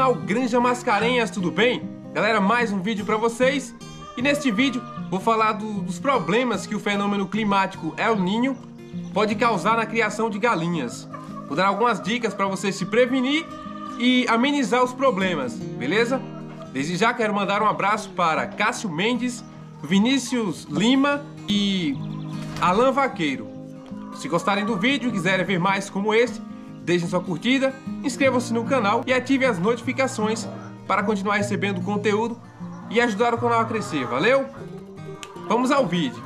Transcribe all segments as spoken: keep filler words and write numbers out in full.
canal Granja Mascarenhas, tudo bem? Galera, mais um vídeo para vocês. E neste vídeo vou falar do, dos problemas que o fenômeno climático El Niño pode causar na criação de galinhas. Vou dar algumas dicas para você se prevenir e amenizar os problemas, beleza? Desde já quero mandar um abraço para Cássio Mendes, Vinícius Lima e Alan Vaqueiro. Se gostarem do vídeo e quiserem ver mais como este, deixem sua curtida, inscrevam-se no canal e ativem as notificações para continuar recebendo conteúdo e ajudar o canal a crescer, valeu? Vamos ao vídeo!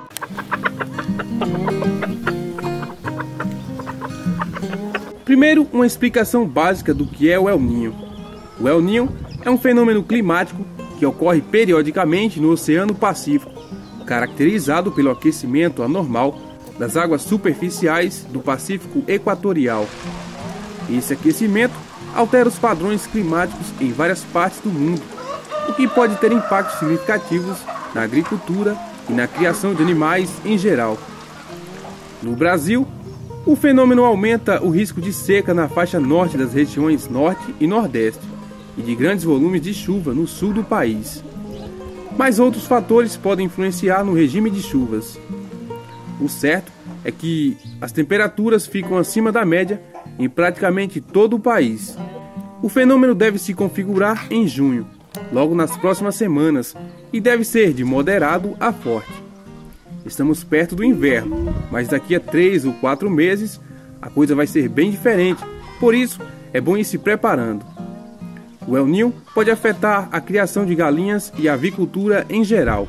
Primeiro, uma explicação básica do que é o El Niño. O El Niño é um fenômeno climático que ocorre periodicamente no Oceano Pacífico, caracterizado pelo aquecimento anormal das águas superficiais do Pacífico Equatorial. Esse aquecimento altera os padrões climáticos em várias partes do mundo, o que pode ter impactos significativos na agricultura e na criação de animais em geral. No Brasil, o fenômeno aumenta o risco de seca na faixa norte das regiões norte e nordeste e de grandes volumes de chuva no sul do país. Mas outros fatores podem influenciar no regime de chuvas. O certo é que as temperaturas ficam acima da média em praticamente todo o país. O fenômeno deve se configurar em junho, logo nas próximas semanas, e deve ser de moderado a forte. Estamos perto do inverno, mas daqui a três ou quatro meses a coisa vai ser bem diferente, por isso é bom ir se preparando. O El Niño pode afetar a criação de galinhas e a avicultura em geral.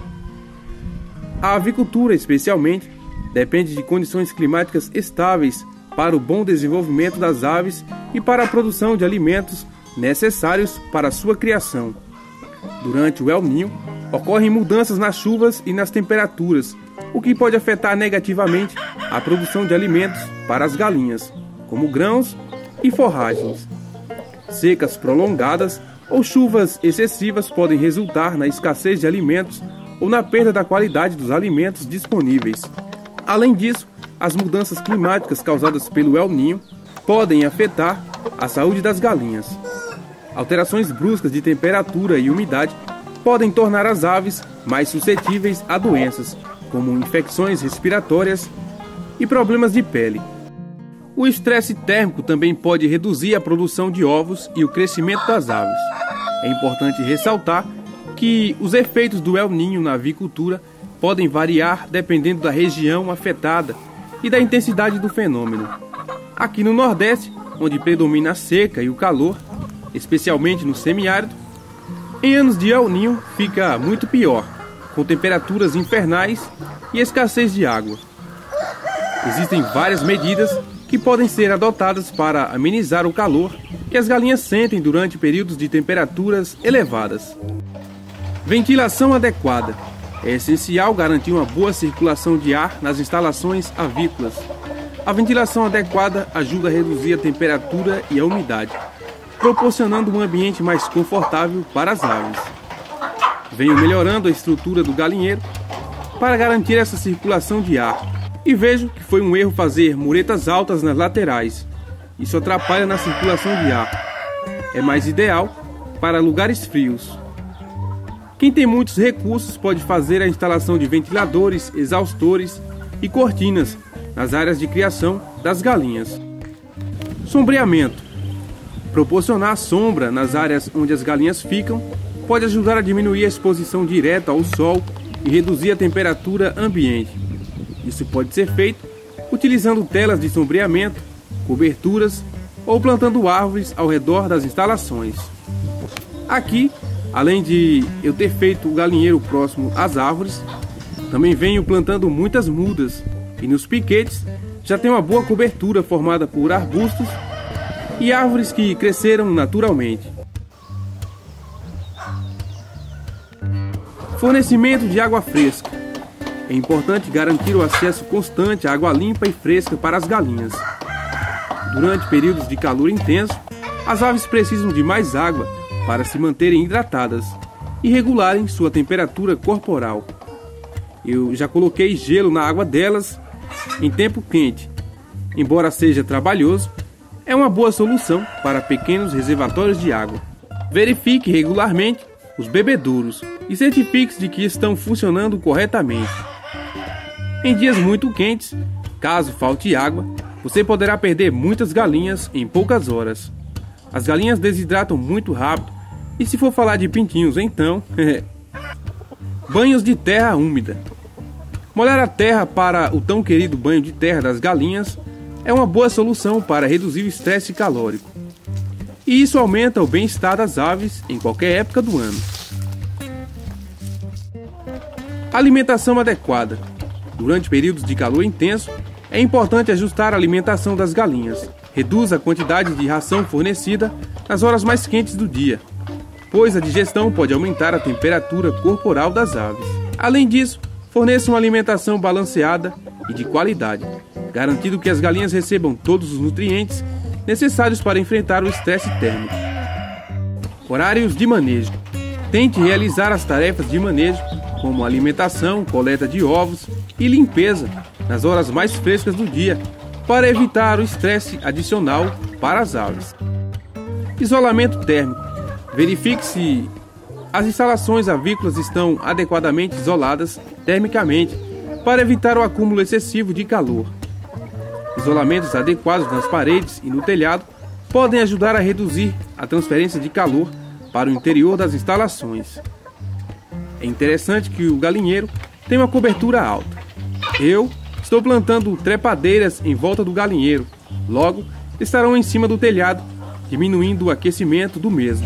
A avicultura, especialmente, depende de condições climáticas estáveis para o bom desenvolvimento das aves e para a produção de alimentos necessários para a sua criação. Durante o El Niño, ocorrem mudanças nas chuvas e nas temperaturas, o que pode afetar negativamente a produção de alimentos para as galinhas, como grãos e forragens. Secas prolongadas ou chuvas excessivas podem resultar na escassez de alimentos ou na perda da qualidade dos alimentos disponíveis. Além disso, as mudanças climáticas causadas pelo El Niño podem afetar a saúde das galinhas. Alterações bruscas de temperatura e umidade podem tornar as aves mais suscetíveis a doenças, como infecções respiratórias e problemas de pele. O estresse térmico também pode reduzir a produção de ovos e o crescimento das aves. É importante ressaltar que os efeitos do El Niño na avicultura podem variar dependendo da região afetada e da intensidade do fenômeno. Aqui no Nordeste, onde predomina a seca e o calor, especialmente no semiárido, em anos de El Niño fica muito pior, com temperaturas infernais e escassez de água. Existem várias medidas que podem ser adotadas para amenizar o calor que as galinhas sentem durante períodos de temperaturas elevadas. Ventilação adequada. É essencial garantir uma boa circulação de ar nas instalações avícolas. A ventilação adequada ajuda a reduzir a temperatura e a umidade, proporcionando um ambiente mais confortável para as aves. Venho melhorando a estrutura do galinheiro para garantir essa circulação de ar e vejo que foi um erro fazer muretas altas nas laterais. Isso atrapalha na circulação de ar. É mais ideal para lugares frios. Quem tem muitos recursos pode fazer a instalação de ventiladores, exaustores e cortinas nas áreas de criação das galinhas. Sombreamento. Proporcionar sombra nas áreas onde as galinhas ficam pode ajudar a diminuir a exposição direta ao sol e reduzir a temperatura ambiente. Isso pode ser feito utilizando telas de sombreamento, coberturas ou plantando árvores ao redor das instalações. Aqui, além de eu ter feito o galinheiro próximo às árvores, também venho plantando muitas mudas e nos piquetes já tem uma boa cobertura formada por arbustos e árvores que cresceram naturalmente. Fornecimento de água fresca. É importante garantir o acesso constante à água limpa e fresca para as galinhas. Durante períodos de calor intenso, as aves precisam de mais água para se manterem hidratadas e regularem sua temperatura corporal. Eu já coloquei gelo na água delas em tempo quente. Embora seja trabalhoso, é uma boa solução para pequenos reservatórios de água. Verifique regularmente os bebedouros e certifique-se de que estão funcionando corretamente. Em dias muito quentes, caso falte água, você poderá perder muitas galinhas em poucas horas. As galinhas desidratam muito rápido, e se for falar de pintinhos então... Banhos de terra úmida. Molhar a terra para o tão querido banho de terra das galinhas é uma boa solução para reduzir o estresse calórico. E isso aumenta o bem-estar das aves em qualquer época do ano. Alimentação adequada. Durante períodos de calor intenso, é importante ajustar a alimentação das galinhas. Reduz a quantidade de ração fornecida nas horas mais quentes do dia, pois a digestão pode aumentar a temperatura corporal das aves. Além disso, forneça uma alimentação balanceada e de qualidade, garantindo que as galinhas recebam todos os nutrientes necessários para enfrentar o estresse térmico. Horários de manejo. Tente realizar as tarefas de manejo, como alimentação, coleta de ovos e limpeza, nas horas mais frescas do dia, para evitar o estresse adicional para as aves. Isolamento térmico. Verifique se as instalações avícolas estão adequadamente isoladas termicamente para evitar o acúmulo excessivo de calor. Isolamentos adequados nas paredes e no telhado podem ajudar a reduzir a transferência de calor para o interior das instalações. É interessante que o galinheiro tenha uma cobertura alta. Eu estou plantando trepadeiras em volta do galinheiro, logo estarão em cima do telhado, diminuindo o aquecimento do mesmo.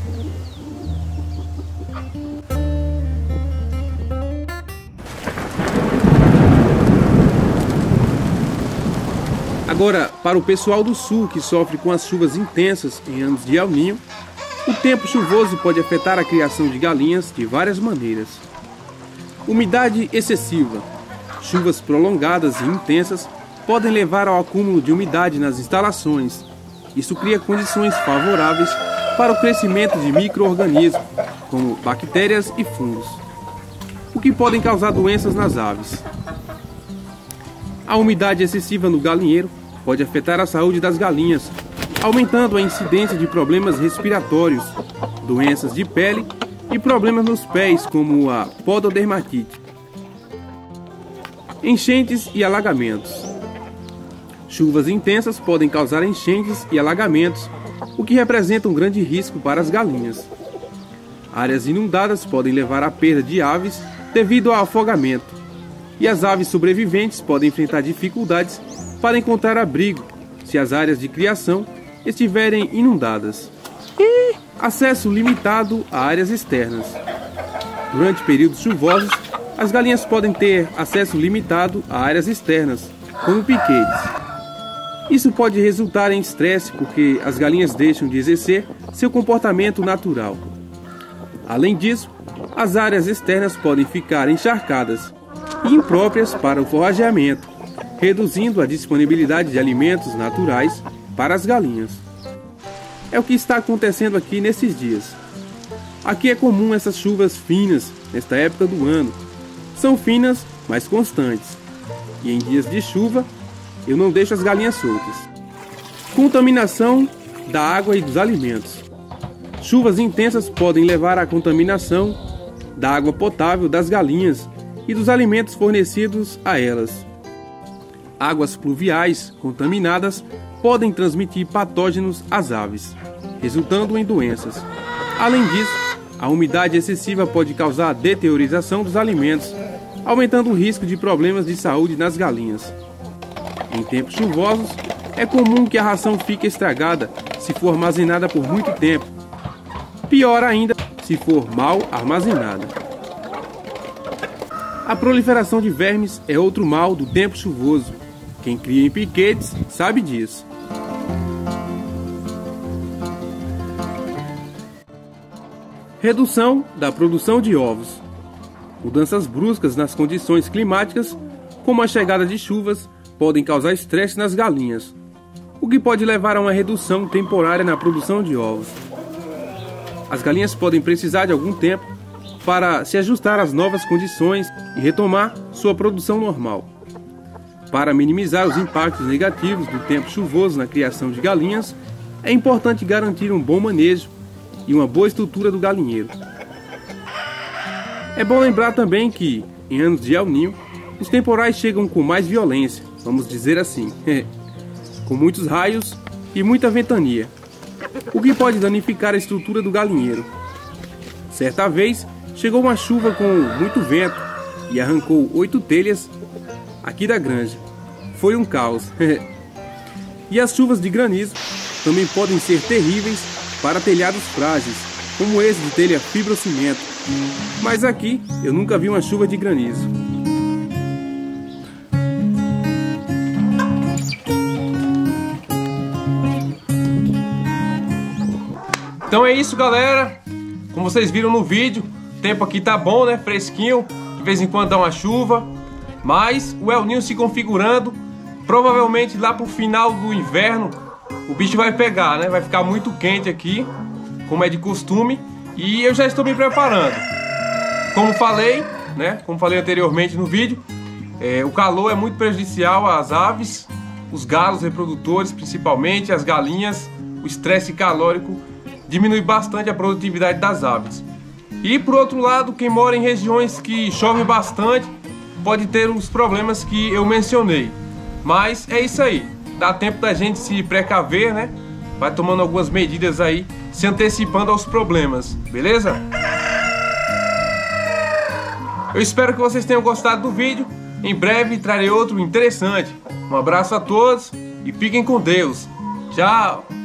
Agora, para o pessoal do sul que sofre com as chuvas intensas em anos de El Niño, o tempo chuvoso pode afetar a criação de galinhas de várias maneiras. Umidade excessiva. Chuvas prolongadas e intensas podem levar ao acúmulo de umidade nas instalações. Isso cria condições favoráveis para o crescimento de micro-organismos, como bactérias e fungos, o que podem causar doenças nas aves. A umidade excessiva no galinheiro pode afetar a saúde das galinhas, aumentando a incidência de problemas respiratórios, doenças de pele e problemas nos pés, como a pododermatite. Enchentes e alagamentos. Chuvas intensas podem causar enchentes e alagamentos, o que representa um grande risco para as galinhas. Áreas inundadas podem levar à perda de aves devido ao afogamento, e as aves sobreviventes podem enfrentar dificuldades para encontrar abrigo se as áreas de criação estiverem inundadas. E acesso limitado a áreas externas. Durante períodos chuvosos, as galinhas podem ter acesso limitado a áreas externas, como piqueires. Isso pode resultar em estresse porque as galinhas deixam de exercer seu comportamento natural. Além disso, as áreas externas podem ficar encharcadas e impróprias para o forrageamento, reduzindo a disponibilidade de alimentos naturais para as galinhas. É o que está acontecendo aqui nesses dias. Aqui é comum essas chuvas finas nesta época do ano. São finas, mas constantes. E em dias de chuva, eu não deixo as galinhas soltas. Contaminação da água e dos alimentos. Chuvas intensas podem levar à contaminação da água potável das galinhas e dos alimentos fornecidos a elas. Águas pluviais contaminadas podem transmitir patógenos às aves, resultando em doenças. Além disso, a umidade excessiva pode causar a deteriorização dos alimentos, aumentando o risco de problemas de saúde nas galinhas. Em tempos chuvosos, é comum que a ração fique estragada se for armazenada por muito tempo. Pior ainda, se for mal armazenada. A proliferação de vermes é outro mal do tempo chuvoso. Quem cria em piquetes sabe disso. Redução da produção de ovos. Mudanças bruscas nas condições climáticas, como a chegada de chuvas, podem causar estresse nas galinhas, o que pode levar a uma redução temporária na produção de ovos. As galinhas podem precisar de algum tempo para se ajustar às novas condições e retomar sua produção normal. Para minimizar os impactos negativos do tempo chuvoso na criação de galinhas, é importante garantir um bom manejo e uma boa estrutura do galinheiro. É bom lembrar também que, em anos de El Niño, os temporais chegam com mais violência, vamos dizer assim, com muitos raios e muita ventania, o que pode danificar a estrutura do galinheiro. Certa vez, chegou uma chuva com muito vento e arrancou oito telhas aqui da granja. Foi um caos. E as chuvas de granizo também podem ser terríveis para telhados frágeis, como esse de telha fibrocimento. Mas aqui eu nunca vi uma chuva de granizo. Então é isso, galera. Como vocês viram no vídeo, o tempo aqui tá bom, né? Fresquinho. De vez em quando dá uma chuva. Mas o El Niño se configurando. Provavelmente lá pro final do inverno o bicho vai pegar, né? Vai ficar muito quente aqui, como é de costume. E eu já estou me preparando. Como falei, né? Como falei anteriormente no vídeo, é, o calor é muito prejudicial às aves, os galos reprodutores principalmente, as galinhas. O estresse calórico diminui bastante a produtividade das aves. E por outro lado, quem mora em regiões que chove bastante pode ter os problemas que eu mencionei. Mas é isso aí, dá tempo da gente se precaver, né? Vai tomando algumas medidas aí, se antecipando aos problemas, beleza? Eu espero que vocês tenham gostado do vídeo. Em breve trarei outro interessante. Um abraço a todos e fiquem com Deus. Tchau!